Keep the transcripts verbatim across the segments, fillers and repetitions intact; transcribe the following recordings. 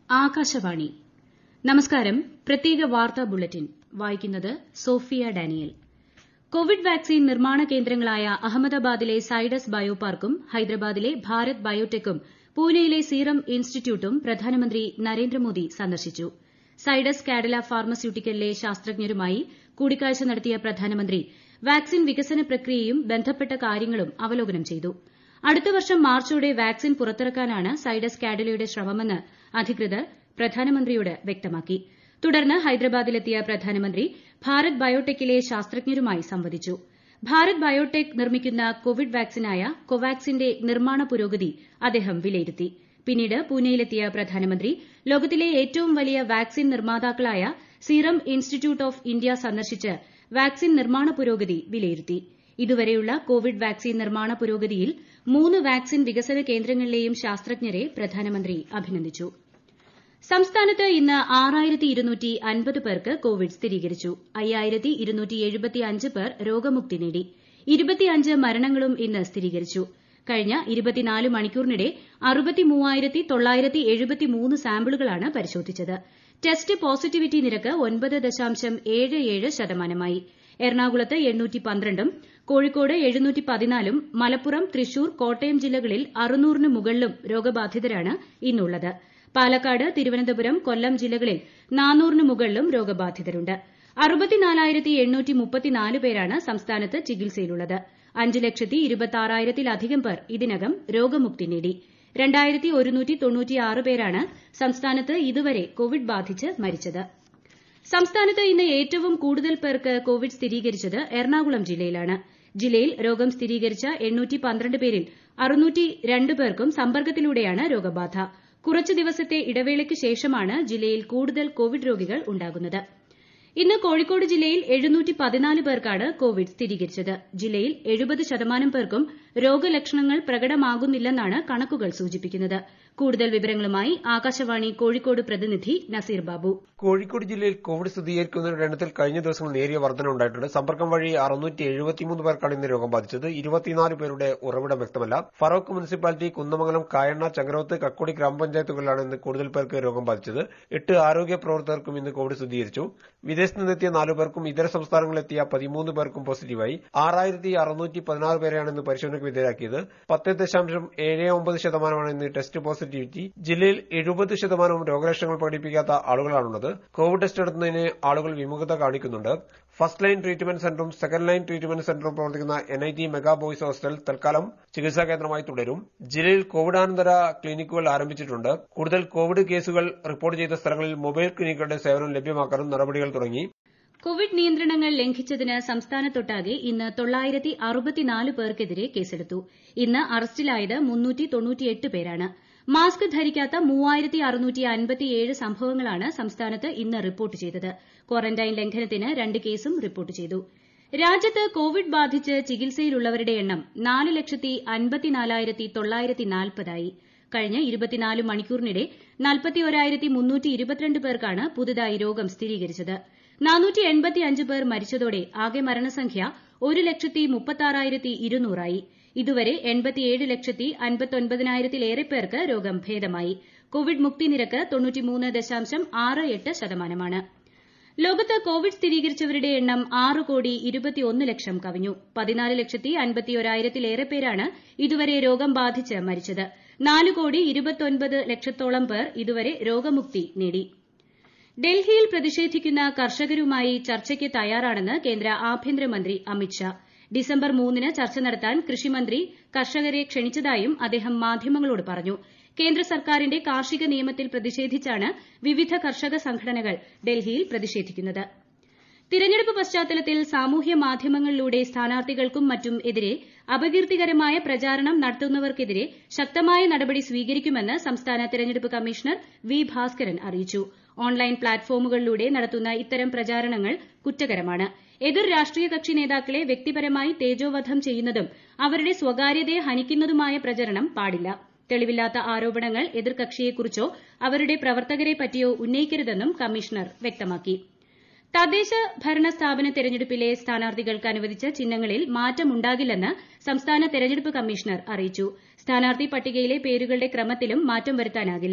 ആകാശവാണി നമസ്കാരം. പ്രത്യേക വാർത്താ ബുള്ളറ്റിൻ വായിക്കുന്നത് സോഫിയ ഡാനിയൽ. കോവിഡ് വാക്സിൻ നിർമ്മാണ കേന്ദ്രങ്ങളായ അഹമ്മദാബാദിലെ സൈഡസ് ബയോപാർക്കും ഹൈദരാബാദിലെ ഭാരത് ബയോടെക്കും പൂനെയിലെ സീറം ഇൻസ്റ്റിറ്റ്യൂട്ടും പ്രധാനമന്ത്രി നരേന്ദ്രമോദി സന്ദർശിച്ചു. സൈഡസ് കാഡില ഫാർമസ്യൂട്ടിക്കലിലെ ശാസ്ത്രജ്ഞരുമായി കൂടിക്കാഴ്ച നടത്തിയ പ്രധാനമന്ത്രി വാക്സിൻ വികസന പ്രക്രിയയും ബന്ധപ്പെട്ട കാര്യങ്ങളും അവലോകനം ചെയ്തു. അടുത്ത വർഷം മാർച്ചോടെ വാക്സിൻ പുറത്തിറക്കാനാണ് സൈഡസ് കാഡിലയുടെ ശ്രമമെന്ന് അധികൃതർ പ്രധാനമന്ത്രിയോട് വ്യക്തമാക്കി. തുടർന്ന് ഹൈദരാബാദിലെത്തിയ പ്രധാനമന്ത്രി ഭാരത് ബയോടെക്കിലെ ശാസ്ത്രജ്ഞരുമായി സംവദിച്ചു. ഭാരത് ബയോടെക് നിർമ്മിക്കുന്ന കോവിഡ് വാക്സിനായ കോവാക്സിന്റെ നിർമ്മാണ പുരോഗതി അദ്ദേഹം വിലയിരുത്തി. പിന്നീട് പൂനെയിലെത്തിയ പ്രധാനമന്ത്രി ലോകത്തിലെ ഏറ്റവും വലിയ വാക്സിൻ നിർമ്മാതാക്കളായ സീറം ഇൻസ്റ്റിറ്റ്യൂട്ട് ഓഫ് ഇന്ത്യ സന്ദർശിച്ച് വാക്സിൻ നിർമ്മാണ പുരോഗതി വിലയിരുത്തി. ഇതുവരെയുള്ള കോവിഡ് വാക്സിൻ നിർമ്മാണ പുരോഗതിയിൽ മൂന്ന് വാക്സിൻ വികസന കേന്ദ്രങ്ങളിലെയും ശാസ്ത്രജ്ഞരെ പ്രധാനമന്ത്രി അഭിനന്ദിച്ചു. സംസ്ഥാനത്ത് ഇന്ന് ആറായിരത്തി ഇരുന്നൂറ്റി അൻപത് പേർക്ക് കോവിഡ് സ്ഥിരീകരിച്ചു. അയ്യായിരത്തി ഇരുന്നൂറ്റി എഴുപത്തിയഞ്ച് പേർ രോഗമുക്തി നേടി. ഇരുപത്തിയഞ്ച് മരണങ്ങളും ഇന്ന് സ്ഥിരീകരിച്ചു. കഴിഞ്ഞ ഇരുപത്തിനാല് മണിക്കൂറിനിടെ അറുപത്തിമൂവായിരത്തി തൊള്ളായിരത്തി എഴുപത്തിമൂന്ന് സാമ്പിളുകളാണ് പരിശോധിച്ചത്. ടെസ്റ്റ് പോസിറ്റിവിറ്റി നിരക്ക് ഒൻപത് ദശാംശം ഏഴ് ഏഴ് ശതമാനമായി. എറണാകുളത്ത് എണ്ണൂറ്റി പന്ത്രണ്ടും കോഴിക്കോട് എഴുന്നൂറ്റി പതിനാലും മലപ്പുറം, തൃശൂർ, കോട്ടയം ജില്ലകളിൽ അറുന്നൂറിന് മുകളിലും രോഗബാധിതരാണ് ഇന്നുള്ളത്. പാലക്കാട്, തിരുവനന്തപുരം, കൊല്ലം ജില്ലകളിൽ നാനൂറിന് മുകളിലും രോഗബാധിതരുണ്ട്. അറുപത്തിനാലായിരത്തി എണ്ണൂറ്റി മുപ്പത്തിനാല് പേരാണ് സംസ്ഥാനത്ത് ചികിത്സയിലുള്ളത്. അഞ്ച് ലക്ഷത്തി ഇരുപത്തിയാറായിരത്തിലധികം പേർ ഇതിനകം രോഗമുക്തി നേടി. രണ്ടായിരത്തി ഒരുന്നൂറ്റി തൊണ്ണൂറ്റിയാറ് പേരാണ് സംസ്ഥാനത്ത് ഇതുവരെ കോവിഡ് ബാധിച്ച് മരിച്ചത്. സംസ്ഥാനത്ത് ഇന്ന് ഏറ്റവും കൂടുതൽ പേർക്ക് കോവിഡ് സ്ഥിരീകരിച്ചത് എറണാകുളം ജില്ലയിലാണ്. ജില്ലയിൽ രോഗം സ്ഥിരീകരിച്ച എണ്ണൂറ്റി പന്ത്രണ്ട് പേരിൽ അറുന്നൂറ്റി രണ്ട് പേർക്കും സമ്പർക്കത്തിലൂടെയാണ് രോഗബാധ. കുറച്ച് ദിവസത്തെ ഇടവേളയ്ക്ക് ശേഷമാണ് ജില്ലയിൽ കൂടുതൽ കോവിഡ് രോഗികൾ ഉണ്ടാകുന്നത്. ഇന്ന് കോഴിക്കോട് ജില്ലയിൽ എഴുന്നൂറ്റി പതിനാല് പേർക്കാണ് കോവിഡ് സ്ഥിരീകരിച്ചത്. ജില്ലയിൽ എഴുപത് ശതമാനം പേർക്കും രോഗലക്ഷണങ്ങൾ പ്രകടമാകുന്നില്ലെന്നാണ് കണക്കുകൾ സൂചിപ്പിക്കുന്നത്. കൂടുതൽ വിവരങ്ങളുമായി ആകാശവാണി കോഴിക്കോട് പ്രതിനിധി നസീർ ബാബു. കോഴിക്കോട് ജില്ലയിൽ കോവിഡ് സ്ഥിരീകരിക്കുന്നവരുടെ എണ്ണത്തിൽ കഴിഞ്ഞ ദിവസങ്ങൾ നേരിയ വർധന ഉണ്ടായിട്ടുണ്ട്. സമ്പർക്കം വഴി അറുന്നൂറ്റി എഴുപത്തിമൂന്ന് പേർക്കാണ് ഇന്ന് രോഗം ബാധിച്ചത്. ഇരുപത്തിനാല് പേരുടെ ഉറവിടം വ്യക്തമല്ല. ഫറോക്ക് മുനിസിപ്പാലിറ്റി, കുന്നമംഗലം, കായണ്ണ, ചങ്ങരോത്ത്, കക്കോടി ഗ്രാമപഞ്ചായത്തുകളിലാണ് ഇന്ന് കൂടുതൽ പേർക്ക് രോഗം ബാധിച്ചത്. എട്ട് ആരോഗ്യ പ്രവർത്തകർക്കും ഇന്ന് കോവിഡ് സ്ഥിരീകരിച്ചു. വിദേശത്ത് നിന്നെത്തിയ നാലു പേർക്കും ഇതര സംസ്ഥാനങ്ങളിലെത്തിയ പതിമൂന്ന് പേർക്കും പോസിറ്റീവായി. ആറായിരത്തി അറുന്നൂറ്റി പതിനാറ് പേരെയാണ് ഇന്ന് പരിശോധനയ്ക്ക് വിധേയരാക്കിയത്. പത്ത് ദശാംശം ഏഴ് ഒമ്പത് ശതമാനമാണ് ഇന്ന് ടെസ്റ്റ് പോസിറ്റിവിറ്റി. ജില്ലയിൽ എഴുപത് ശതമാനവും രോഗലക്ഷണങ്ങൾ പ്രകടിപ്പിക്കാത്ത ആളുകളാണുള്ളത്. കോവിഡ് ടെസ്റ്റ് നടത്തുന്നതിന് ആളുകൾ വിമുഖത കാണിക്കുന്നുണ്ട്. ഫസ്റ്റ് ലൈൻ ട്രീറ്റ്മെന്റ് സെന്ററും സെക്കൻഡ് ലൈൻ ട്രീറ്റ്മെന്റ് സെന്ററും പ്രവർത്തിക്കുന്ന N I T mega boys hostel തൽക്കാലം ചികിത്സാ കേന്ദ്രമായി തുടരും. ജില്ലയിൽ കോവിഡാനന്തര ക്ലിനിക്കുകൾ ആരംഭിച്ചിട്ടുണ്ട്. കൂടുതൽ കോവിഡ് കേസുകൾ റിപ്പോർട്ട് ചെയ്ത സ്ഥലങ്ങളിൽ മൊബൈൽ ക്ലിനിക്കുകളുടെ സേവനം ലഭ്യമാക്കാനും നടപടികൾ തുടങ്ങി. കോവിഡ് നിയന്ത്രണങ്ങൾ ലംഘിച്ചതിന് സംസ്ഥാനത്തൊട്ടാകെ ഇന്ന് തൊള്ളായിരത്തി അറുപത്തിനാല് പേർക്കെതിരെ കേസെടുത്തു. ഇന്ന് അറസ്റ്റിലായത് മുന്നൂറ്റി തൊണ്ണൂറ്റിയെട്ട് പേരാണ്. മാസ്ക് ധരിക്കാത്ത മൂവായിരത്തി അറുന്നൂറ്റി അൻപത്തിയേഴ് സംഭവങ്ങളാണ് സംസ്ഥാനത്ത് ഇന്ന് റിപ്പോർട്ട് ചെയ്തത്. ക്വാറന്റൈൻ ലംഘനത്തിന് രണ്ട് കേസും റിപ്പോർട്ട് ചെയ്തു. രാജ്യത്ത് കോവിഡ് ബാധിച്ച് ചികിത്സയിലുള്ളവരുടെ എണ്ണം നാല് ലക്ഷത്തി അൻപത്തിനാലായിരത്തി തൊള്ളായിരത്തി നാൽപ്പതായി. കഴിഞ്ഞ ഇരുപത്തിനാല് മണിക്കൂറിനിടെ നാൽപ്പത്തിയൊരായിരത്തി മുന്നൂറ്റി ഇരുപത്തിരണ്ട് പേർക്കാണ് പുതുതായി രോഗം സ്ഥിരീകരിച്ചത്. നാനൂറ്റി എൺപത്തിയഞ്ച് പേർ മരിച്ചതോടെ ആകെ മരണസംഖ്യ ഒരു ലക്ഷത്തി മുപ്പത്താറായിരത്തി ഇരുന്നൂറായി. ഇതുവരെ എൺപത്തിയേഴ് ലക്ഷത്തി അൻപത്തൊൻപതിനായിരത്തിലേറെ പേർക്ക് രോഗം ഭേദമായി. കോവിഡ് മുക്തി നിരക്ക് തൊണ്ണൂറ്റിമൂന്ന് ദശാംശം ആറ് എട്ട് ശതമാനമാണ്. ലോകത്ത് കോവിഡ് സ്ഥിരീകരിച്ചവരുടെ എണ്ണം ആറ് കോടി ഇരുപത്തിയൊന്ന് ലക്ഷം കവിഞ്ഞു. പതിനാല് ലക്ഷത്തി അൻപത്തിയൊരായിരത്തിലേറെ പേരാണ് ഇതുവരെ രോഗം ബാധിച്ച് മരിച്ചത്. നാല് കോടി ഇരുപത്തൊൻപത് ലക്ഷത്തോളം പേർ ഇതുവരെ രോഗമുക്തി നേടി. ഡൽഹിയിൽ പ്രതിഷേധിക്കുന്ന കർഷകരുമായി ചർച്ചയ്ക്ക് തയ്യാറാണെന്ന് കേന്ദ്ര ആഭ്യന്തരമന്ത്രി അമിത്ഷാ. ഡിസംബർ മൂന്നിന് ചർച്ച നടത്താൻ കൃഷിമന്ത്രി കർഷകരെ ക്ഷണിച്ചതായും അദ്ദേഹം മാധ്യമങ്ങളോട് പറഞ്ഞു. കേന്ദ്ര സർക്കാരിന്റെ കാർഷിക നിയമത്തിൽ പ്രതിഷേധിച്ചാണ് വിവിധ കർഷക സംഘടനകൾ ഡൽഹിയിൽ പ്രതിഷേധിക്കുന്നത്. തിരഞ്ഞെടുപ്പ് പശ്ചാത്തലത്തിൽ സാമൂഹ്യ മാധ്യമങ്ങളിലൂടെ സ്ഥാനാർത്ഥികൾക്കും മറ്റും എതിരെ അപകീർത്തികരമായ പ്രചാരണം നടത്തുന്നവർക്കെതിരെ ശക്തമായ നടപടി സ്വീകരിക്കുമെന്ന് സംസ്ഥാന തിരഞ്ഞെടുപ്പ് കമ്മീഷണർ വി ഭാസ്കരൻ അറിയിച്ചു. ഓൺലൈൻ പ്ലാറ്റ്ഫോമുകളിലൂടെ നടത്തുന്ന ഇത്തരം പ്രചാരണങ്ങൾ കുറ്റകരമാണ്. എതിർ രാഷ്ട്രീയ കക്ഷി നേതാക്കളെ വ്യക്തിപരമായി തേജോവധം ചെയ്യുന്നതും അവരുടെ സ്വകാര്യതയെ ഹനിക്കുന്നതുമായ പ്രചരണം പാടില്ല. തെളിവില്ലാത്ത ആരോപണങ്ങൾ എതിർകക്ഷിയെക്കുറിച്ചോ അവരുടെ പ്രവർത്തകരെ പറ്റിയോ ഉന്നയിക്കരുതെന്നും കമ്മീഷണർ വ്യക്തമാക്കി. തദ്ദേശ ഭരണ സ്ഥാപന തെരഞ്ഞെടുപ്പിലെ സ്ഥാനാർത്ഥികൾക്ക് അനുവദിച്ച ചിഹ്നങ്ങളിൽ മാറ്റമുണ്ടാകില്ലെന്ന് സംസ്ഥാന തെരഞ്ഞെടുപ്പ് കമ്മീഷണർ അറിയിച്ചു. സ്ഥാനാർത്ഥി പട്ടികയിലെ പേരുകളുടെ ക്രമത്തിലും മാറ്റം വരുത്താനാകില്ല.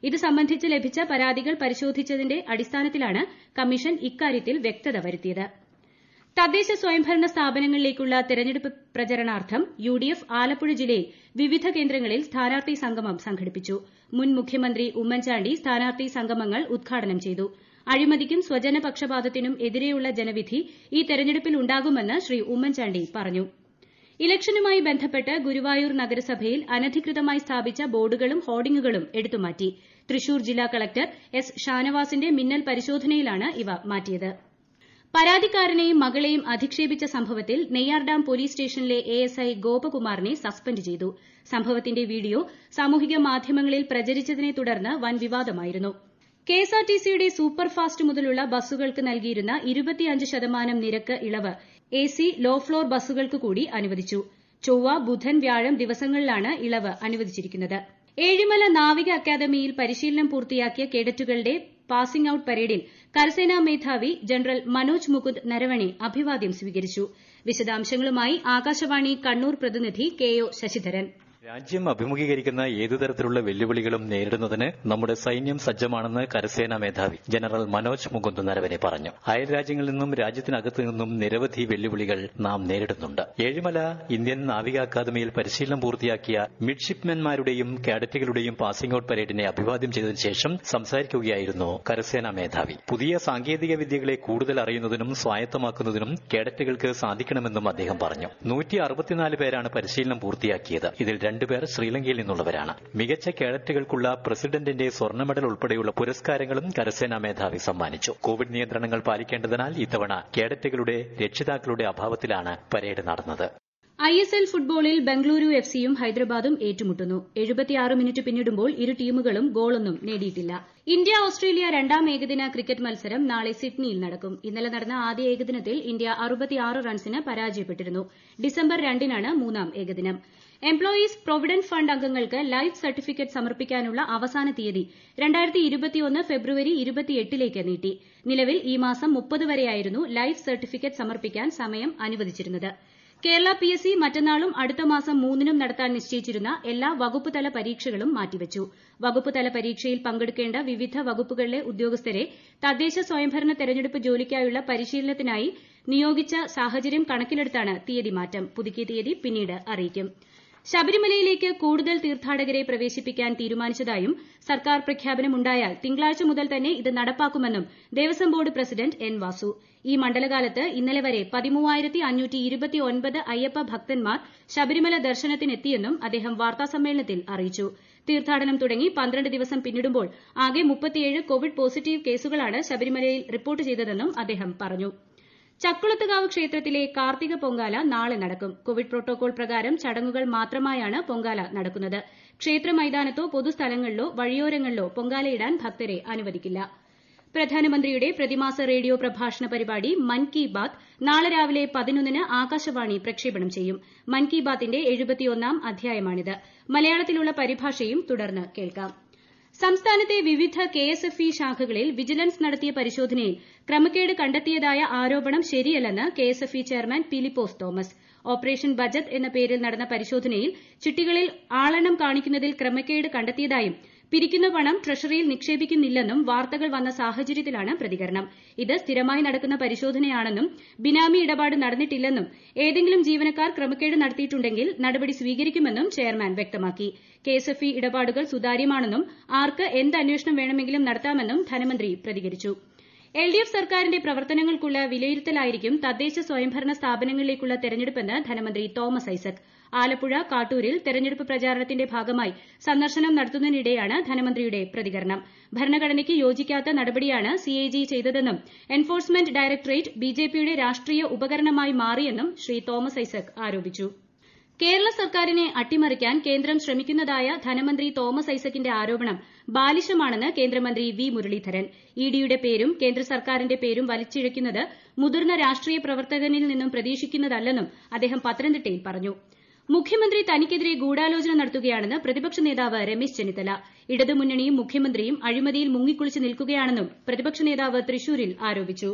ഇത് സംബന്ധിച്ച് ലഭിച്ച പരാതികൾ പരിശോധിച്ചതിന്റെ അടിസ്ഥാനത്തിലാണ് കമ്മീഷൻ ഇക്കാര്യത്തിൽ വ്യക്തത വരുത്തിയത്. തദ്ദേശ സ്വയംഭരണ സ്ഥാപനങ്ങളിലേക്കുള്ള തെരഞ്ഞെടുപ്പ് പ്രചരണാർത്ഥം യുഡിഎഫ് ആലപ്പുഴ ജില്ലയിൽ വിവിധ കേന്ദ്രങ്ങളിൽ സ്ഥാനാർത്ഥി സംഗമം സംഘടിപ്പിച്ചു. മുൻ മുഖ്യമന്ത്രി ഉമ്മൻചാണ്ടി സ്ഥാനാർത്ഥി സംഗമങ്ങൾ ഉദ്ഘാടനം ചെയ്തു. അഴിമതിക്കും സ്വജനപക്ഷപാതത്തിനും എതിരെയുള്ള ജനവിധി ഈ തെരഞ്ഞെടുപ്പിൽ ഉണ്ടാകുമെന്ന് ശ്രീ ഉമ്മൻചാണ്ടി പറഞ്ഞു. ഇലക്ഷനുമായി ബന്ധപ്പെട്ട് ഗുരുവായൂർ നഗരസഭയിൽ അനധികൃതമായി സ്ഥാപിച്ച ബോർഡുകളും ഹോർഡിംഗുകളും എടുത്തുമാറ്റി. തൃശൂർ ജില്ലാ കളക്ടർ എസ് ഷാനവാസിന്റെ മിന്നൽ പരിശോധനയിലാണ് ഇവ മാറ്റിയത്. പരാതിക്കാരനെയും മകളെയും അധിക്ഷേപിച്ച സംഭവത്തിൽ നെയ്യാർഡാം പോലീസ് സ്റ്റേഷനിലെ എഎസ്ഐ ഗോപകുമാറിനെ സസ്പെൻഡ് ചെയ്തു. സംഭവത്തിന്റെ വീഡിയോ സാമൂഹിക മാധ്യമങ്ങളിൽ പ്രചരിച്ചതിനെ തുടർന്ന് വൻ വിവാദമായിരുന്നു. കെഎസ്ആർടിസിയുടെ സൂപ്പർ ഫാസ്റ്റ് മുതലുള്ള ബസ്സുകൾക്ക് നൽകിയിരുന്ന ഇരുപത്തിയഞ്ച് ശതമാനം നിരക്ക് ഇളവ് എസി ലോ ഫ്ലോർ ബസ്സുകൾക്ക് കൂടി അനുവദിച്ചു. ചൊവ്വ, ബുധൻ, വ്യാഴം ദിവസങ്ങളിലാണ് ഇളവ് അനുവദിച്ചിരിക്കുന്നത്. ഏഴിമല നാവിക അക്കാദമിയിൽ പരിശീലനം പൂർത്തിയാക്കിയ കേഡറ്റുകളുടെ പാസിംഗ് ഔട്ട് പരേഡിൽ കരസേനാ മേധാവി ജനറൽ മനോജ് മുകുന്ദ് നരവണെ അഭിവാദ്യം സ്വീകരിച്ചു. വിശദാംശങ്ങളുമായി ആകാശവാണി കണ്ണൂർ പ്രതിനിധി കെ ഒ ശശിധരൻ. രാജ്യം അഭിമുഖീകരിക്കുന്ന ഏതുതരത്തിലുള്ള വെല്ലുവിളികളും നേരിടുന്നതിന് നമ്മുടെ സൈന്യം സജ്ജമാണെന്ന് കരസേനാ മേധാവി ജനറൽ മനോജ് മുകുന്ദ് നരവനെ പറഞ്ഞു. അയൽ രാജ്യങ്ങളിൽ നിന്നും രാജ്യത്തിനകത്തു നിന്നും നിരവധി വെല്ലുവിളികൾ നാം നേരിടുന്നുണ്ട്. ഏഴിമല ഇന്ത്യൻ നാവിക അക്കാദമിയിൽ പരിശീലനം പൂർത്തിയാക്കിയ മിഡ്ഷിപ്പ്മെൻമാരുടെയും കാഡറ്റുകളുടെയും പാസിംഗ് ഔട്ട് പരേഡിനെ അഭിവാദ്യം ചെയ്തതിനു ശേഷം സംസാരിക്കുകയായിരുന്നു കരസേനാ മേധാവി. പുതിയ സാങ്കേതിക വിദ്യകളെ കൂടുതൽ അറിയുന്നതിനും സ്വായത്തമാക്കുന്നതിനും കേഡറ്റുകൾക്ക് സാധിക്കണമെന്നും അദ്ദേഹം പറഞ്ഞു. നൂറ്റി അറുപത്തിനാല് പേരാണ് പരിശീലനം പൂർത്തിയാക്കിയത്. ഇതിൽ രണ്ടുപേർ ശ്രീലങ്കയിൽ നിന്നുള്ളവരാണ്. മികച്ച കേഡറ്റുകൾക്കുള്ള പ്രസിഡന്റിന്റെ സ്വർണ്ണ മെഡൽ ഉൾപ്പെടെയുള്ള പുരസ്കാരങ്ങളും കരസേനാ മേധാവി സമ്മാനിച്ചു. കോവിഡ് നിയന്ത്രണങ്ങൾ പാലിക്കേണ്ടതിനാൽ ഇത്തവണ കേഡറ്റുകളുടെ രക്ഷിതാക്കളുടെ അഭാവത്തിലാണ് പരേഡ് നടന്നത്. ഐ എസ് എൽ ഫുട്ബോളിൽ ബംഗളൂരു എഫ് സിയും ഹൈദരാബാദും ഏറ്റുമുട്ടുന്നു. എഴുപത്തിയാറ് മിനിറ്റ് പിന്നിടുമ്പോൾ ഇരു ടീമുകളും ഗോളൊന്നും നേടിയിട്ടില്ല. ഇന്ത്യ ഓസ്ട്രേലിയ രണ്ടാം ഏകദിന ക്രിക്കറ്റ് മത്സരം നാളെ സിഡ്നിയിൽ നടക്കും. ഇന്നലെ നടന്ന ആദ്യ ഏകദിനത്തിൽ ഇന്ത്യ അറുപത്തിയാറ് റൺസിന് പരാജയപ്പെട്ടിരുന്നു. ഡിസംബർ രണ്ടിനാണ് മൂന്നാം ഏകദിനം. എംപ്ലോയീസ് പ്രൊവിഡന്റ് ഫണ്ട് അംഗങ്ങൾക്ക് ലൈഫ് സർട്ടിഫിക്കറ്റ് സമർപ്പിക്കാനുള്ള അവസാന തീയതി രണ്ടായിരത്തി ഇരുപത്തിയൊന്ന് ഫെബ്രുവരി ഇരുപത്തിയെട്ടിലേക്ക് നീട്ടി. നിലവിൽ ഈ മാസം മുപ്പത് വരെയായിരുന്നു ലൈഫ് സർട്ടിഫിക്കറ്റ് സമർപ്പിക്കാൻ സമയം അനുവദിച്ചിരുന്നത്. കേരള പി എസ് സി മറ്റന്നാളും അടുത്ത മാസം മൂന്നിനും നടത്താൻ നിശ്ചയിച്ചിരുന്ന എല്ലാ വകുപ്പ് തല പരീക്ഷകളും മാറ്റിവച്ചു. വകുപ്പ് തല പരീക്ഷയിൽ പങ്കെടുക്കേണ്ട വിവിധ വകുപ്പുകളിലെ ഉദ്യോഗസ്ഥരെ തദ്ദേശ സ്വയംഭരണ തെരഞ്ഞെടുപ്പ് ജോലിക്കായുള്ള പരിശീലനത്തിനായി നിയോഗിച്ച സാഹചര്യം കണക്കിലെടുത്താണ് തീയതി മാറ്റം. പുതുക്കിയ തീയതി പിന്നീട് അറിയിക്കും. ശബരിമലയിലേക്ക് കൂടുതൽ തീർത്ഥാടകരെ പ്രവേശിപ്പിക്കാൻ തീരുമാനിച്ചതായും സർക്കാർ പ്രഖ്യാപനമുണ്ടായാൽ തിങ്കളാഴ്ച മുതൽ തന്നെ ഇത് നടപ്പാക്കുമെന്നും Devaswom board president N Vasu. ഈ മണ്ഡലകാലത്ത് ഇന്നലെ വരെ പതിമൂവായിരത്തി അഞ്ഞൂറ്റി ഇരുപത്തിയൊൻപത് അയ്യപ്പ ഭക്തന്മാർ ശബരിമല ദർശനത്തിനെത്തിയെന്നും അദ്ദേഹം വാർത്താസമ്മേളനത്തിൽ അറിയിച്ചു. തീർത്ഥാടനം തുടങ്ങി പന്ത്രണ്ട് ദിവസം പിന്നിടുമ്പോൾ ആകെ മുപ്പത്തിയേഴ് കോവിഡ് പോസിറ്റീവ് കേസുകളാണ് ശബരിമലയിൽ റിപ്പോർട്ട് ചെയ്തതെന്നും അദ്ദേഹം പറഞ്ഞു. ചക്കുളത്തുകാവ് ക്ഷേത്രത്തിലെ കാർത്തിക പൊങ്കാല നാളെ നടക്കും. കോവിഡ് പ്രോട്ടോകോൾ പ്രകാരം ചടങ്ങുകൾ മാത്രമായാണ് പൊങ്കാല നടക്കുന്നത്. ക്ഷേത്ര മൈതാനത്തോ പൊതുസ്ഥലങ്ങളിലോ വഴിയോരങ്ങളിലോ പൊങ്കാലയിടാൻ ഭക്തരെ അനുവദിക്കില്ല. പ്രധാനമന്ത്രിയുടെ പ്രതിമാസ റേഡിയോ പ്രഭാഷണ പരിപാടി മൻ കി ബാത് നാളെ രാവിലെ പതിനൊന്നിന് ആകാശവാണി പ്രക്ഷേപണം ചെയ്യും. മൻ കി ബാത്തിന്റെ എഴുപത്തിയൊന്നാം അധ്യായമാണിത്. മലയാളത്തിലുള്ള പരിഭാഷയും തുടർന്ന് കേൾക്കാം. സംസ്ഥാനത്തെ വിവിധ കെ എസ് എഫ് ഇ ശാഖകളിൽ വിജിലൻസ് നടത്തിയ പരിശോധനയിൽ ക്രമക്കേട് കണ്ടെത്തിയതായ ആരോപണം ശരിയല്ലെന്ന് കെ എസ് എഫ് ഇ chairman Philipose Thomas. Operation budget എന്ന പേരിൽ നടന്ന പരിശോധനയിൽ ചിട്ടികളിൽ ആളെണ്ണം കാണിക്കുന്നതിൽ ക്രമക്കേട് കണ്ടെത്തിയതായും പിരിക്കുന്ന പണം ട്രഷറിയിൽ നിക്ഷേപിക്കുന്നില്ലെന്നും വാർത്തകൾ വന്ന സാഹചര്യത്തിലാണ് പ്രതികരണം. ഇത് സ്ഥിരമായി നടക്കുന്ന പരിശോധനയാണെന്നും ബിനാമി ഇടപാട് നടന്നിട്ടില്ലെന്നും ഏതെങ്കിലും ജീവനക്കാർ ക്രമക്കേട് നടത്തിയിട്ടുണ്ടെങ്കിൽ നടപടി സ്വീകരിക്കുമെന്നും ചെയർമാൻ വ്യക്തമാക്കി. കെ എസ് എഫ് ഇ ഇടപാടുകൾ സുതാര്യമാണെന്നും ആർക്ക് എന്ത് അന്വേഷണം വേണമെങ്കിലും നടത്താമെന്നും ധനമന്ത്രി പ്രതികരിച്ചു. എൽ ഡി എഫ് സർക്കാരിന്റെ പ്രവർത്തനങ്ങൾക്കുള്ള വിലയിരുത്തലായിരിക്കും തദ്ദേശ സ്വയംഭരണ സ്ഥാപനങ്ങളിലേക്കുള്ള തെരഞ്ഞെടുപ്പെന്ന് ധനമന്ത്രി തോമസ് ഐസക്. ആലപ്പുഴ, കാട്ടൂരിൽ തെരഞ്ഞെടുപ്പ് പ്രചാരണത്തിന്റെ ഭാഗമായി സന്ദർശനം നടത്തുന്നതിനിടെയാണ് ധനമന്ത്രിയുടെ പ്രതികരണം. ഭരണഘടനയ്ക്ക് യോജിക്കാത്ത നടപടിയാണ് സി എ ജി ചെയ്തതെന്നും എൻഫോഴ്സ്മെന്റ് ഡയറക്ടറേറ്റ് ബിജെപിയുടെ രാഷ്ട്രീയ ഉപകരണമായി മാറിയെന്നും ശ്രീ തോമസ് ഐസക് ആരോപിച്ചു. കേരള സർക്കാരിനെ അട്ടിമറിക്കാൻ കേന്ദ്രം ശ്രമിക്കുന്നതായ ധനമന്ത്രി തോമസ് ഐസക്കിന്റെ ആരോപണം ബാലിശമാണെന്ന് കേന്ദ്രമന്ത്രി വി മുരളീധരൻ. ഇഡിയുടെ പേരും കേന്ദ്ര സർക്കാരിന്റെ പേരും വലിച്ചിഴയ്ക്കുന്നത് മുതിർന്ന രാഷ്ട്രീയ പ്രവർത്തകനിൽ നിന്നും പ്രതീക്ഷിക്കുന്നതല്ലെന്നും അദ്ദേഹം പത്തനംതിട്ടയിൽ പറഞ്ഞു. മുഖ്യമന്ത്രി തനിക്കെതിരെ ഗൂഢാലോചന നടത്തുകയാണെന്ന് പ്രതിപക്ഷ നേതാവ് രമേശ് ചെന്നിത്തല. ഇടതുമുന്നണിയും മുഖ്യമന്ത്രിയും അഴിമതിയിൽ മുങ്ങിക്കുളിച്ച് നിൽക്കുകയാണെന്നും പ്രതിപക്ഷ നേതാവ് തൃശൂരിൽ ആരോപിച്ചു.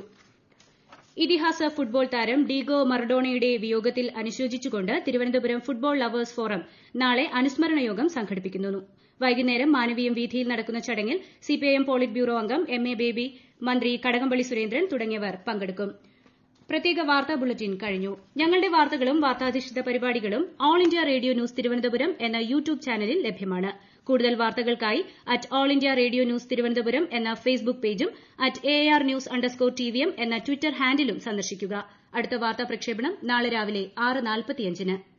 ഇതിഹാസ ഫുട്ബോൾ താരം ഡീഗോ മറഡോണയുടെ വിയോഗത്തിൽ അനുശോചിച്ചുകൊണ്ട് തിരുവനന്തപുരം ഫുട്ബോൾ ലവേഴ്സ് ഫോറം നാളെ അനുസ്മരണ യോഗം സംഘടിപ്പിക്കുന്നു. വൈകുന്നേരം മാനവീയം വീഥിയിൽ നടക്കുന്ന ചടങ്ങിൽ സിപിഐഎം പോളിറ്റ് ബ്യൂറോ അംഗം എം എ ബേബി, മന്ത്രി കടകംപള്ളി സുരേന്ദ്രൻ തുടങ്ങിയവർ പങ്കെടുക്കും. പ്രത്യേക വാർത്താ ബുള്ളറ്റിൻ കഴിഞ്ഞു. ഞങ്ങളുടെ വാർത്തകളും വാർത്താധിഷ്ഠിത പരിപാടികളും all India radio news Thiruvananthapuram എന്ന യൂട്യൂബ് ചാനലിൽ ലഭ്യമാണ്. കൂടുതൽ വാർത്തകൾക്കായി at all India radio news Thiruvananthapuram എന്ന ഫേസ്ബുക്ക് പേജും at A R news underscore T V M എന്ന ട്വിറ്റർ ഹാൻഡിലും സന്ദർശിക്കുക. അടുത്ത വാർത്താ പ്രക്ഷേപണം നാളെ രാവിലെ ആറ് നാൽപ്പത്തിയഞ്ചിന്.